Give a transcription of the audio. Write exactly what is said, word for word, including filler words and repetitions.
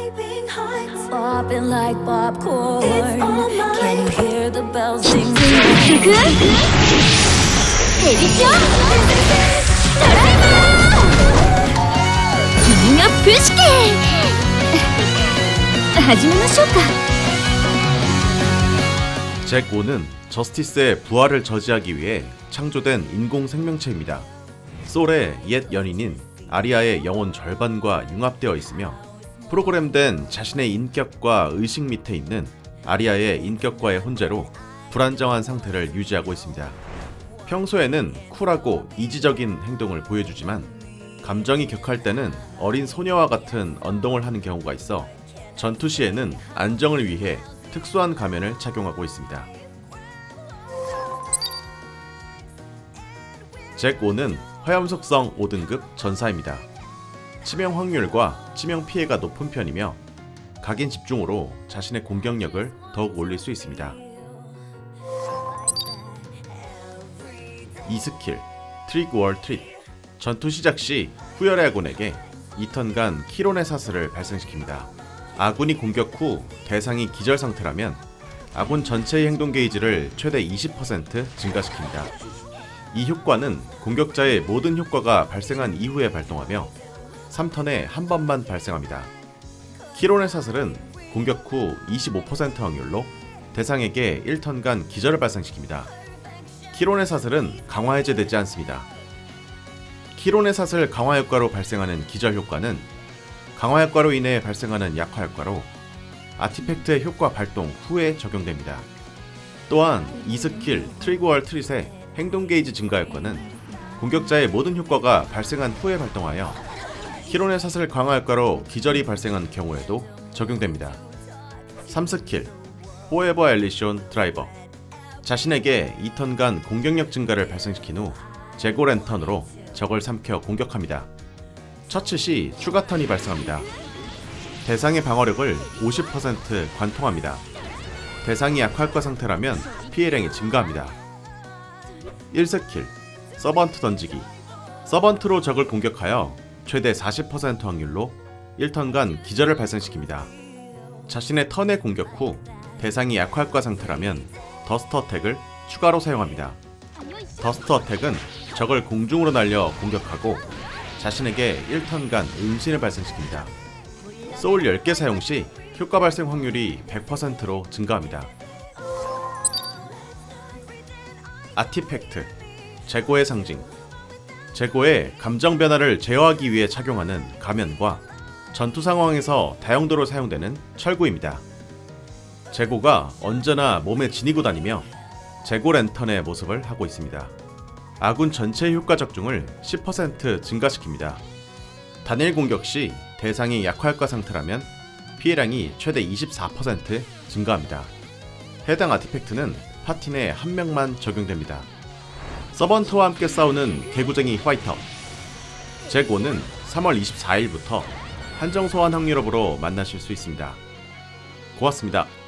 Popping like popcorn. Can you hear the bells sing? 데뷔쇼! 기능력 부시게! 始めましょうか. 잭 오는 저스티스의 부활을 저지하기 위해 창조된 인공 생명체입니다. 솔의 옛 연인인 아리아의 영혼 절반과 융합되어 있으며 프로그램된 자신의 인격과 의식 밑에 있는 아리아의 인격과의 혼재로 불안정한 상태를 유지하고 있습니다. 평소에는 쿨하고 이지적인 행동을 보여주지만 감정이 격할 때는 어린 소녀와 같은 언동을 하는 경우가 있어 전투 시에는 안정을 위해 특수한 가면을 착용하고 있습니다. 잭 오는 화염속성 오 등급 전사입니다. 치명 확률과 치명 피해가 높은 편이며 각인 집중으로 자신의 공격력을 더욱 올릴 수 있습니다. 이 스킬 트릭 월 트릿. 전투 시작 시 후열의 아군에게 이 턴간 키론의 사슬을 발생시킵니다. 아군이 공격 후 대상이 기절 상태라면 아군 전체의 행동 게이지를 최대 이십 퍼센트 증가시킵니다. 이 효과는 공격자의 모든 효과가 발생한 이후에 발동하며 삼 턴에 한 번만 발생합니다. 키론의 사슬은 공격 후 이십오 퍼센트 확률로 대상에게 일 턴간 기절을 발생시킵니다. 키론의 사슬은 강화 해제되지 않습니다. 키론의 사슬 강화 효과로 발생하는 기절 효과는 강화 효과로 인해 발생하는 약화 효과로 아티팩트의 효과 발동 후에 적용됩니다. 또한 이 스킬 트리거 월 트릿의 행동 게이지 증가 효과는 공격자의 모든 효과가 발생한 후에 발동하여 키론의 사슬 강화 효과로 기절이 발생한 경우에도 적용됩니다. 삼 스킬 포에버 엘리션 드라이버. 자신에게 이 턴간 공격력 증가를 발생시킨 후 제고 랜턴으로 적을 삼켜 공격합니다. 처치 시 추가 턴이 발생합니다. 대상의 방어력을 오십 퍼센트 관통합니다. 대상이 약화효과 상태라면 피해량이 증가합니다. 일 스킬 서번트 던지기. 서번트로 적을 공격하여 최대 사십 퍼센트 확률로 일 턴간 기절을 발생시킵니다. 자신의 턴의 공격 후 대상이 약화효과 상태라면 더스트 어택을 추가로 사용합니다. 더스트 어택은 적을 공중으로 날려 공격하고 자신에게 일 턴간 음신을 발생시킵니다. 소울 열 개 사용 시 효과 발생 확률이 백 퍼센트로 증가합니다. 아티팩트 재고의 상징. 재고의 감정 변화를 제어하기 위해 착용하는 가면과 전투 상황에서 다용도로 사용되는 철구입니다. 재고가 언제나 몸에 지니고 다니며 재고 랜턴의 모습을 하고 있습니다. 아군 전체의 효과 적중을 십 퍼센트 증가시킵니다. 단일 공격 시 대상이 약화효과 상태라면 피해량이 최대 이십사 퍼센트 증가합니다. 해당 아티팩트는 파티 내 한 명만 적용됩니다. 서번트와 함께 싸우는 개구쟁이 화이터. 잭 오는 삼월 이십사일부터 한정 소환 확률업으로 만나실 수 있습니다. 고맙습니다.